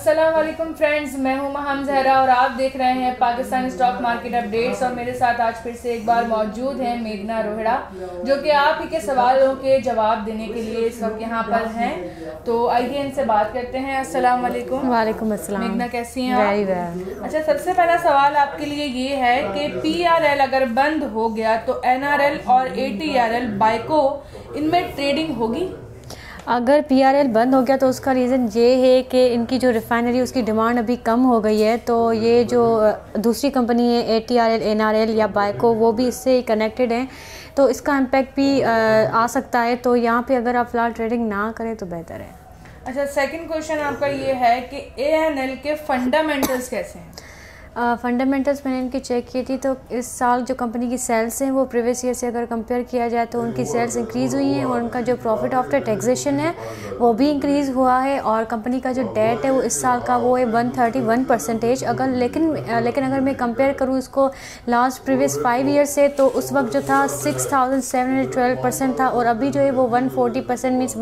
अस्सलाम वालेकुम फ्रेंड्स, मैं हूं महम जहरा और आप देख रहे हैं पाकिस्तानी स्टॉक मार्केट अपडेट्स। और मेरे साथ आज फिर से एक बार मौजूद हैं मेघना रोहिड़ा, जो कि आप ही के सवालों के जवाब देने के लिए इस वक्त यहां पर हैं। तो आइए इनसे बात करते हैं। अस्सलाम वालेकुम। वालेकुम अस्सलाम। मेघना कैसी हैं आप? Very well. अच्छा, सबसे पहला सवाल आपके लिए ये है कि PRL अगर बंद हो गया तो NRL और ATRL बाइको इनमें ट्रेडिंग होगी? अगर PRL बंद हो गया तो उसका रीज़न ये है कि इनकी जो रिफाइनरी उसकी डिमांड अभी कम हो गई है, तो ये जो दूसरी कंपनी है ATRL, NRL या बाइको, वो भी इससे कनेक्टेड हैं, तो इसका इम्पैक्ट भी आ सकता है। तो यहाँ पे अगर आप फ़िलहाल ट्रेडिंग ना करें तो बेहतर है। अच्छा, सेकंड क्वेश्चन आपका ये है कि ANL के फंडामेंटल्स कैसे हैं? फंडामेंटल्स मैंने इनकी चेक की थी, तो इस साल जो कंपनी की सेल्स हैं वो प्रीवियस ईयर से अगर कंपेयर किया जाए तो उनकी सेल्स इंक्रीज़ हुई हैं और उनका जो प्रॉफिट आफ्टर टैक्सेशन है वो भी इंक्रीज़ हुआ है। और कंपनी का जो डेट है वो इस साल का वो है 131%। अगर लेकिन अगर मैं कंपेयर करूँ इसको लास्ट प्रीवियस 5 ईयर से, तो उस वक्त जो था 6712% था और अभी जो है वो 140% मीन्स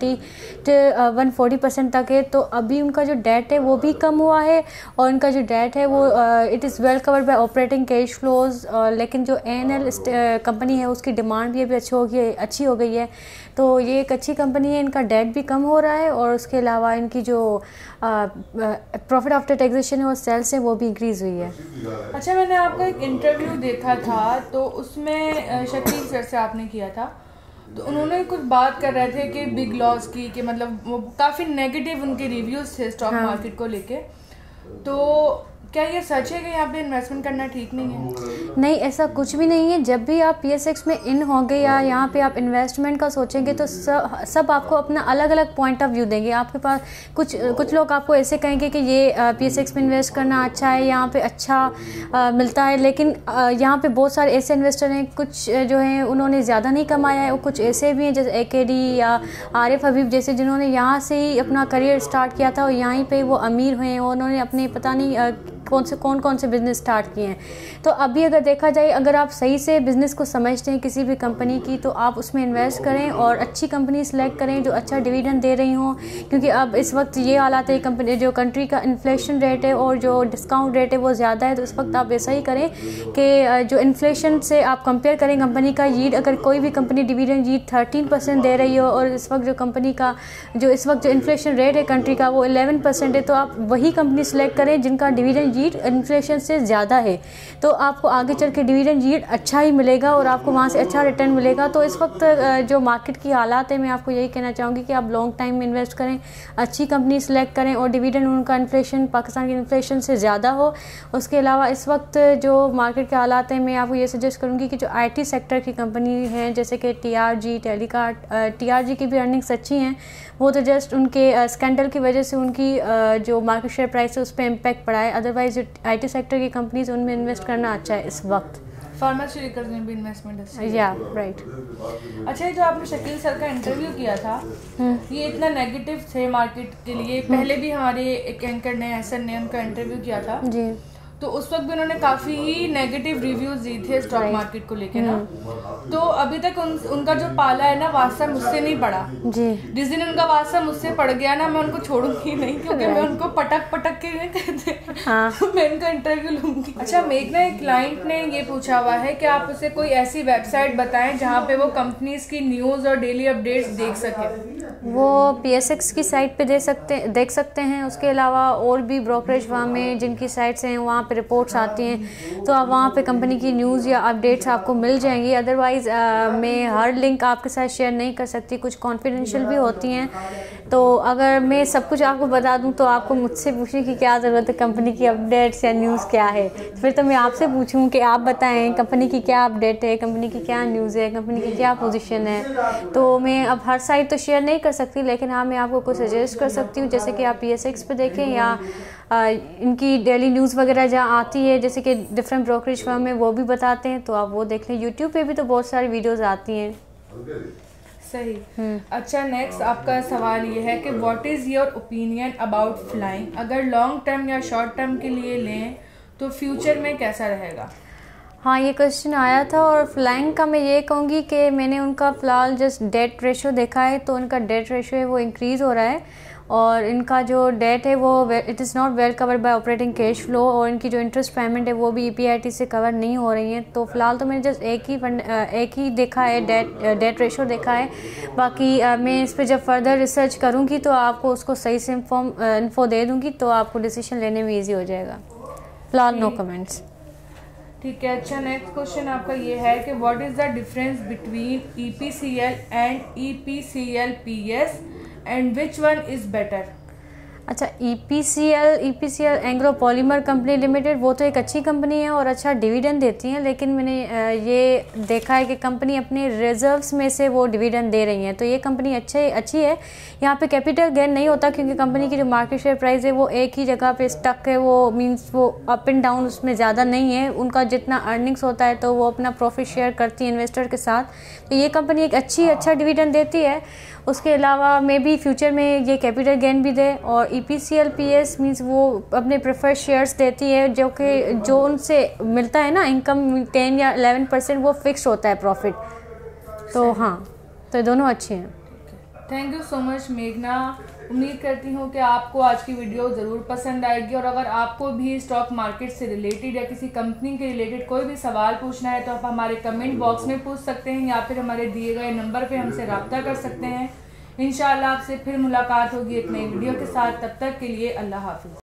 140% तक है। तो अभी उनका जो डेट है वो भी कम हुआ है और उनका जो डेट है वो it is well covered by operating cash flows. लेकिन जो ANL कंपनी है उसकी डिमांड भी अभी अच्छी हो गई है, तो ये एक अच्छी कंपनी है। इनका डेट भी कम हो रहा है और उसके अलावा इनकी जो प्रॉफिट आफ्टर टैक्सेशन है और सेल्स है वो भी इंक्रीज़ हुई है। अच्छा, मैंने आपका एक इंटरव्यू देखा था, तो उसमें शकील सर से आपने किया था, तो उन्होंने कुछ बात कर रहे थे कि बिग लॉस की, कि मतलब वो काफ़ी नेगेटिव उनके रिव्यूज़ थे स्टॉक मार्केट को लेके। तो क्या ये सच है कि यहाँ पे इन्वेस्टमेंट करना ठीक नहीं है? नहीं, ऐसा कुछ भी नहीं है। जब भी आप PSX में इन होंगे या यहाँ पे आप इन्वेस्टमेंट का सोचेंगे तो सब आपको अपना अलग अलग पॉइंट ऑफ व्यू देंगे। आपके पास कुछ लोग आपको ऐसे कहेंगे कि ये PSX में इन्वेस्ट करना अच्छा है, यहाँ पे अच्छा मिलता है। लेकिन यहाँ पे बहुत सारे ऐसे इन्वेस्टर हैं, कुछ जो हैं उन्होंने ज़्यादा नहीं कमाया है और कुछ ऐसे भी हैं जैसे AKD या आरिफ हबीब जैसे, जिन्होंने यहाँ से ही अपना करियर स्टार्ट किया था और यहीं पर वो अमीर हुए हैं और उन्होंने अपने पता नहीं कौन से बिज़नेस स्टार्ट किए हैं। तो अभी अगर देखा जाए, अगर आप सही से बिज़नेस को समझते हैं किसी भी कंपनी की, तो आप उसमें इन्वेस्ट करें और अच्छी कंपनी सेलेक्ट करें जो अच्छा डिविडेंड दे रही हों। क्योंकि अब इस वक्त ये हालात है, कंपनी जो कंट्री का इन्फ्लेशन रेट है और जो डिस्काउंट रेट है वो ज़्यादा है, तो इस वक्त आप ऐसा ही करें कि जो इन्फ्लेशन से आप कंपेयर करें कंपनी का यील्ड। अगर कोई भी कंपनी डिविडेंड यील्ड 13% दे रही हो और इस वक्त जो कंपनी का जो इन्फ्लेशन रेट है कंट्री का वो 11% है, तो आप वही कंपनी सेलेक्ट करें जिनका डिविडेंड यील्ड इन्फ्लेशन से ज़्यादा है। तो आपको आगे चल के डिविडेंड यील्ड अच्छा ही मिलेगा और आपको वहाँ से अच्छा रिटर्न मिलेगा। तो इस वक्त जो मार्केट की हालात है, मैं आपको यही कहना चाहूँगी कि आप लॉन्ग टाइम में इन्वेस्ट करें, अच्छी कंपनी सेलेक्ट करें और डिविडेंड उनका इन्फ्लेशन पाकिस्तान की इन्फ्लेशन से ज़्यादा हो। उसके अलावा इस वक्त जो मार्केट के हालात हैं, मैं आपको ये सजेस्ट करूँगी कि जो IT सेक्टर की कंपनी हैं जैसे कि TRG, टेलीकार्ट, TRG की भी अर्निंग्स अच्छी हैं। वो तो जस्ट उनके स्कैंडल की वजह से उनकी जो मार्केट शेयर प्राइस है उस पर इम्पैक्ट पड़ा है। अदरवाइज जो IT सेक्टर की कंपनीज उनमें इन्वेस्ट करना अच्छा है इस वक्त। फार्मास्यूटिकल्स में भी इन्वेस्टमेंट है। या राइट। अच्छा, ये जो आपने शकील सर का इंटरव्यू किया था, ये इतना नेगेटिव थे मार्केट के लिए। पहले भी हमारे एक एंकर ने, हसन ने, उनका इंटरव्यू किया था जी, तो उस वक्त भी उन्होंने काफ़ी ही नेगेटिव रिव्यूज़ दिए थे स्टॉक मार्केट को लेके ना। तो अभी तक उनका जो पाला है ना, वास्ता मुझसे नहीं पड़ा जी। जिस दिन उनका वास्ता मुझसे पड़ गया ना, मैं उनको छोड़ूंगी नहीं, क्योंकि मैं उनको पटक के नहीं कहते। हाँ। मैं उनका इंटरव्यू लूंगी। अच्छा, मेघना, एक क्लाइंट ने ये पूछा हुआ है कि आप उसे कोई ऐसी वेबसाइट बताएं जहाँ पे वो कंपनीज की न्यूज़ और डेली अपडेट्स देख सके। वो PSX की साइट पे देख सकते हैं। उसके अलावा और भी ब्रोकरेज फर्म में जिनकी साइट्स हैं, वहाँ पे रिपोर्ट्स आती हैं, तो आप वहाँ पे कंपनी की न्यूज़ या अपडेट्स आपको मिल जाएंगी। अदरवाइज़ मैं हर लिंक आपके साथ शेयर नहीं कर सकती, कुछ कॉन्फिडेंशियल भी होती हैं। तो अगर मैं सब कुछ आपको बता दूं तो आपको मुझसे पूछने की क्या ज़रूरत है, कंपनी की अपडेट्स या न्यूज़ क्या है। फिर तो मैं आपसे पूछूं कि आप बताएं कंपनी की क्या अपडेट है, कंपनी की क्या न्यूज़ है, कंपनी की क्या पोजीशन है। तो मैं अब हर साइट तो शेयर नहीं कर सकती, लेकिन हाँ, मैं आपको कुछ सजेस्ट कर सकती हूँ, जैसे कि आप PSX पे देखें या इनकी डेली न्यूज़ वगैरह जहाँ आती है, जैसे कि डिफरेंट ब्रोकरेज फर्म में वो भी बताते हैं, तो आप वो देख लें। यूट्यूब पे भी तो बहुत सारी वीडियोज़ आती हैं। सही। अच्छा, नेक्स्ट आपका सवाल ये है कि what is your opinion about flying? अगर लॉन्ग टर्म या शॉर्ट टर्म के लिए लें तो फ्यूचर में कैसा रहेगा? हाँ, ये क्वेश्चन आया था और फ्लाइंग का मैं ये कहूँगी कि मैंने उनका फ़िलहाल जस्ट डेट रेशो देखा है, तो उनका डेट रेशो है वो इंक्रीज़ हो रहा है और इनका जो डेट है वो it is not well covered by operating cash flow, और इनकी जो इंटरेस्ट पेमेंट है वो भी EPIT से कवर नहीं हो रही है। तो फिलहाल तो मैंने जस्ट एक ही देखा है, डेट रेशो देखा है। बाकी मैं इस पर जब फर्दर रिसर्च करूँगी तो आपको उसको सही से इन्फो दे दूँगी, तो आपको डिसीजन लेने में ईजी हो जाएगा। फिलहाल नो कमेंट्स। ठीक है। अच्छा, नेक्स्ट क्वेश्चन आपका ये है कि what is the difference between EPCL and EPCL-PS and which one is better? अच्छा, EPCL Engro polymer company limited वो तो एक अच्छी कंपनी है और अच्छा डिविडेंड देती है, लेकिन मैंने ये देखा है कि कंपनी अपने रिजर्व्स में से वो डिविडेंड दे रही है, तो ये कंपनी अच्छी है। यहाँ पे कैपिटल गेन नहीं होता क्योंकि कंपनी की जो मार्केट शेयर प्राइस है वो एक ही जगह पे स्टक है, वो मींस वो अप एंड डाउन उसमें ज़्यादा नहीं है। उनका जितना अर्निंग्स होता है तो वो अपना प्रॉफिट शेयर करती है इन्वेस्टर के साथ, तो ये कंपनी एक अच्छा डिविडेंड देती है। उसके अलावा मे बी फ्यूचर में ये कैपिटल गेन भी दे। और EPCL-PS मींस वो अपने प्रेफर्ड शेयर्स देती है जो उनसे मिलता है ना इनकम 10 या 11% वो फिक्स होता है प्रॉफिट। तो हाँ, तो ये दोनों अच्छे हैं। थैंक यू सो मच मेघना। उम्मीद करती हूँ कि आपको आज की वीडियो ज़रूर पसंद आएगी, और अगर आपको भी स्टॉक मार्केट से रिलेटेड या किसी कंपनी के रिलेटेड कोई भी सवाल पूछना है तो आप हमारे कमेंट बॉक्स में पूछ सकते हैं या फिर हमारे दिए गए नंबर पे हमसे रब्ता कर सकते हैं। इंशाअल्लाह आपसे फिर मुलाकात होगी एक नई वीडियो के साथ। तब तक के लिए अल्लाह हाफिज़।